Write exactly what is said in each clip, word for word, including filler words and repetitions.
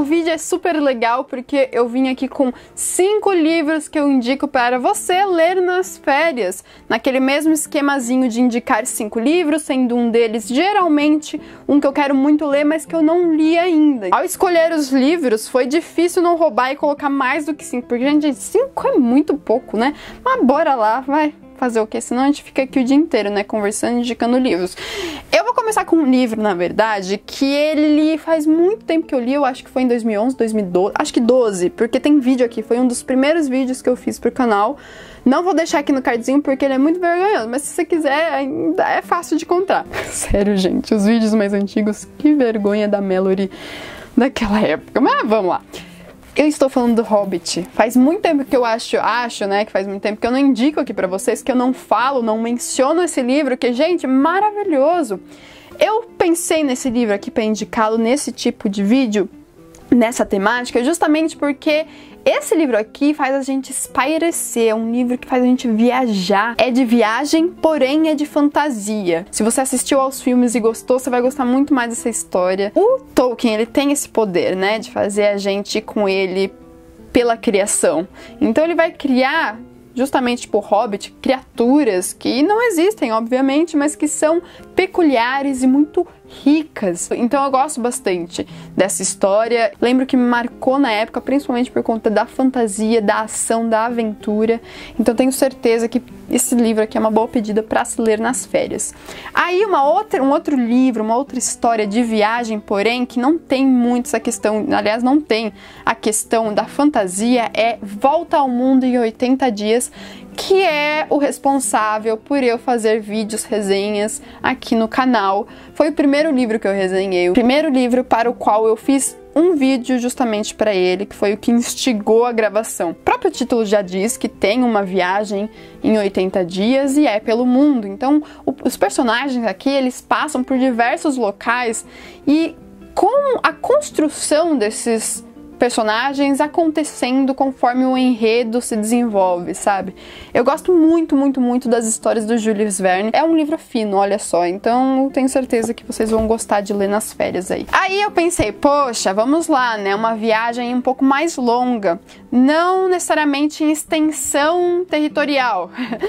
vídeo é super legal porque eu vim aqui com cinco livros que eu indico para você ler nas férias, naquele mesmo esquemazinho de indicar cinco livros, sendo um deles geralmente um que eu quero muito ler, mas que eu não li ainda. Ao escolher os livros, foi difícil não roubar e colocar mais do que cinco, porque, gente, cinco é muito pouco, né? Mas bora lá, vai fazer o quê? Senão a gente fica aqui o dia inteiro, né, conversando, indicando livros. Eu vou começar com um livro, na verdade, que ele faz muito tempo que eu li, eu acho que foi em dois mil e onze, dois mil e doze, acho que doze, porque tem vídeo aqui, foi um dos primeiros vídeos que eu fiz pro canal. Não vou deixar aqui no cardzinho porque ele é muito vergonhoso, mas se você quiser, ainda é fácil de encontrar. Sério, gente, os vídeos mais antigos, que vergonha da Mallory daquela época. Mas vamos lá. Eu estou falando do Hobbit. Faz muito tempo que eu acho, acho, né, que faz muito tempo que eu não indico aqui pra vocês, que eu não falo, não menciono esse livro, que, gente, maravilhoso. Eu pensei nesse livro aqui pra indicá-lo nesse tipo de vídeo, nessa temática, justamente porque esse livro aqui faz a gente espairecer, é um livro que faz a gente viajar. É de viagem, porém é de fantasia. Se você assistiu aos filmes e gostou, você vai gostar muito mais dessa história. O Tolkien, ele tem esse poder, né, de fazer a gente ir com ele pela criação. Então ele vai criar, justamente tipo Hobbit, criaturas que não existem, obviamente, mas que são peculiares e muito ricas. Então eu gosto bastante dessa história. Lembro que me marcou na época, principalmente por conta da fantasia, da ação, da aventura. Então tenho certeza que esse livro aqui é uma boa pedida para se ler nas férias. Aí uma outra, um outro livro, uma outra história de viagem, porém, que não tem muito essa questão, aliás, não tem a questão da fantasia, é Volta ao Mundo em oitenta dias, que é o responsável por eu fazer vídeos, resenhas aqui no canal. Foi o primeiro livro que eu resenhei, o primeiro livro para o qual eu fiz um vídeo justamente para ele, que foi o que instigou a gravação. O próprio título já diz que tem uma viagem em oitenta dias e é pelo mundo. Então, o, os personagens aqui, eles passam por diversos locais e com a construção desses personagens acontecendo conforme o enredo se desenvolve, sabe? Eu gosto muito, muito, muito das histórias do Jules Verne. É um livro fino, olha só, então eu tenho certeza que vocês vão gostar de ler nas férias aí. Aí eu pensei, poxa, vamos lá, né? Uma viagem um pouco mais longa. Não necessariamente em extensão territorial,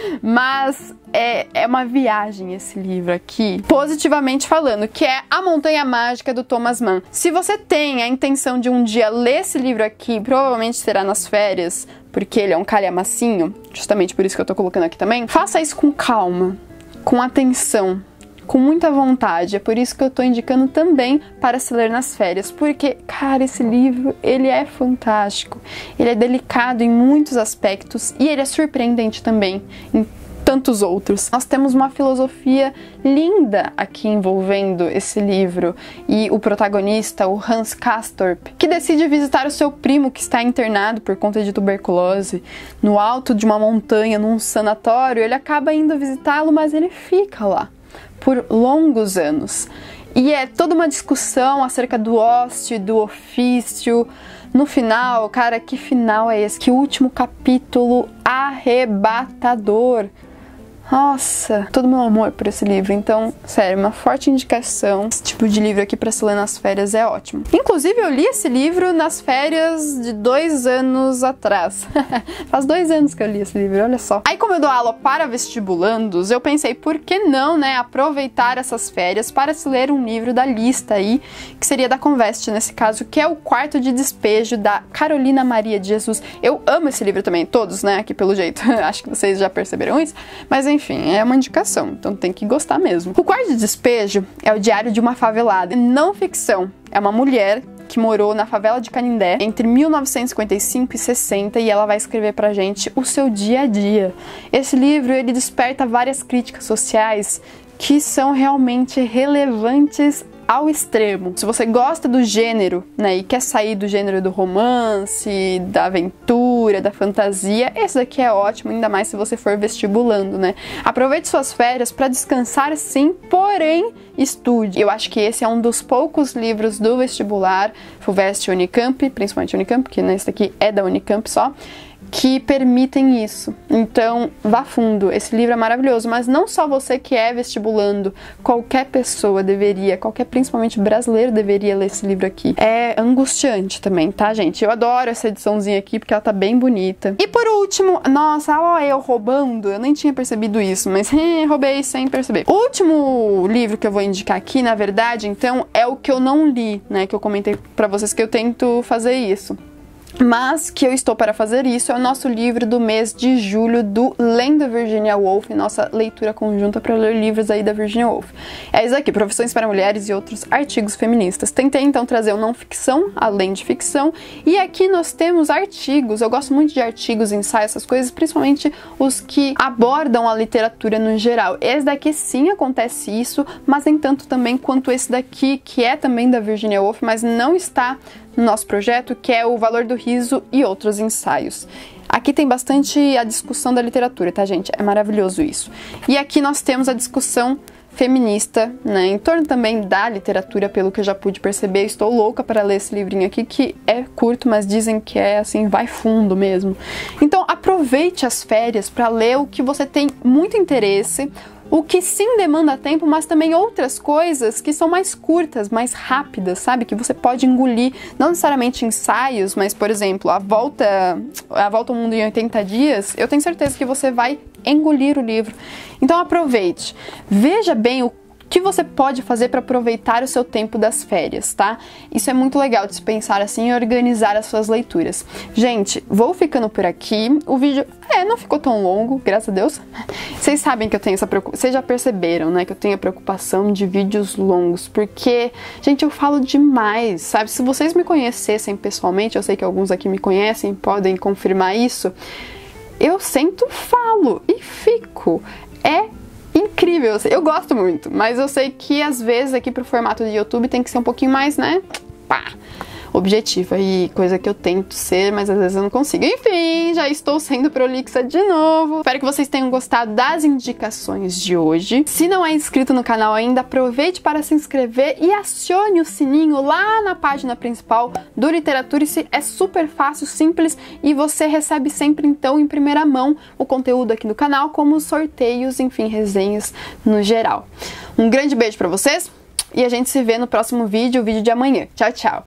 mas é, é uma viagem esse livro aqui, positivamente falando, que é A Montanha Mágica, do Thomas Mann. Se você tem a intenção de um dia ler esse livro aqui, provavelmente será nas férias, porque ele é um calhamacinho, justamente por isso que eu tô colocando aqui também, faça isso com calma, com atenção, com muita vontade. É por isso que eu tô indicando também para se ler nas férias, porque, cara, esse livro, ele é fantástico, ele é delicado em muitos aspectos e ele é surpreendente também em tantos outros. Nós temos uma filosofia linda aqui envolvendo esse livro e o protagonista, o Hans Castorp, que decide visitar o seu primo que está internado por conta de tuberculose no alto de uma montanha, num sanatório. Ele acaba indo visitá-lo, mas ele fica lá por longos anos. E é toda uma discussão acerca do ócio e do ofício. No final, cara, que final é esse? Que último capítulo arrebatador! Nossa, todo meu amor por esse livro. Então, sério, uma forte indicação. Esse tipo de livro aqui pra se ler nas férias é ótimo. Inclusive, eu li esse livro nas férias de dois anos atrás. Faz dois anos que eu li esse livro, olha só. Aí, como eu dou aula para vestibulandos, eu pensei, por que não, né, aproveitar essas férias para se ler um livro da lista aí, que seria da Conveste, nesse caso, que é O Quarto de Despejo, da Carolina Maria de Jesus. Eu amo esse livro também, todos, né, aqui pelo jeito. Acho que vocês já perceberam isso. Mas, enfim, é uma indicação, então tem que gostar mesmo. O Quarto de Despejo é o diário de uma favelada, não ficção. É uma mulher que morou na favela de Canindé entre mil novecentos e cinquenta e cinco e sessenta e ela vai escrever pra gente o seu dia a dia. Esse livro, ele desperta várias críticas sociais que são realmente relevantes ao extremo. Se você gosta do gênero, né, e quer sair do gênero do romance, da aventura, da fantasia, esse daqui é ótimo, ainda mais se você for vestibulando, né? Aproveite suas férias para descansar, sim, porém estude. Eu acho que esse é um dos poucos livros do vestibular, FUVEST e Unicamp, principalmente Unicamp, porque né, esse daqui é da Unicamp só, que permitem isso. Então, vá fundo. Esse livro é maravilhoso, mas não só você que é vestibulando, qualquer pessoa deveria, qualquer principalmente brasileiro deveria ler esse livro aqui. É angustiante também, tá, gente? Eu adoro essa ediçãozinha aqui porque ela tá bem bonita. E por último, nossa, ó, eu roubando, eu nem tinha percebido isso, mas roubei sem perceber. O último livro que eu vou indicar aqui, na verdade, então, é o que eu não li, né, que eu comentei pra vocês que eu tento fazer isso. Mas que eu estou para fazer isso é o nosso livro do mês de julho do Lendo Virginia Woolf, nossa leitura conjunta para ler livros aí da Virginia Woolf. É isso aqui, Profissões para Mulheres e Outros Artigos Feministas. Tentei então trazer o não ficção, além de ficção, e aqui nós temos artigos, eu gosto muito de artigos, ensaios, essas coisas, principalmente os que abordam a literatura no geral. Esse daqui sim acontece isso, mas nem tanto também quanto esse daqui, que é também da Virginia Woolf, mas não está no nosso projeto, que é O Valor do Riso e Outros Ensaios. Aqui tem bastante a discussão da literatura, tá, gente? É maravilhoso isso. E aqui nós temos a discussão feminista, né, em torno também da literatura, pelo que eu já pude perceber. Estou louca para ler esse livrinho aqui, que é curto, mas dizem que é, assim, vai fundo mesmo. Então, aproveite as férias para ler o que você tem muito interesse, o que sim demanda tempo, mas também outras coisas que são mais curtas, mais rápidas, sabe? Que você pode engolir, não necessariamente ensaios, mas, por exemplo, a volta, a volta ao mundo em oitenta dias, eu tenho certeza que você vai engolir o livro. Então aproveite, veja bem o que você pode fazer para aproveitar o seu tempo das férias, tá? Isso é muito legal de se pensar assim e organizar as suas leituras. Gente, vou ficando por aqui. O vídeo, é, não ficou tão longo, graças a Deus. Vocês sabem que eu tenho essa preocupação, vocês já perceberam, né, que eu tenho a preocupação de vídeos longos, porque, gente, eu falo demais, sabe? Se vocês me conhecessem pessoalmente, eu sei que alguns aqui me conhecem, podem confirmar isso, eu sento, falo e fico. É incrível, eu gosto muito, mas eu sei que às vezes aqui pro formato de YouTube tem que ser um pouquinho mais, né, pá, objetiva e coisa que eu tento ser, mas às vezes eu não consigo. Enfim, já estou sendo prolixa de novo. Espero que vocês tenham gostado das indicações de hoje. Se não é inscrito no canal ainda, aproveite para se inscrever e acione o sininho lá na página principal do Literaturice. É super fácil, simples e você recebe sempre então em primeira mão o conteúdo aqui do canal, como sorteios, enfim, resenhas no geral. Um grande beijo para vocês e a gente se vê no próximo vídeo, o vídeo de amanhã. Tchau, tchau!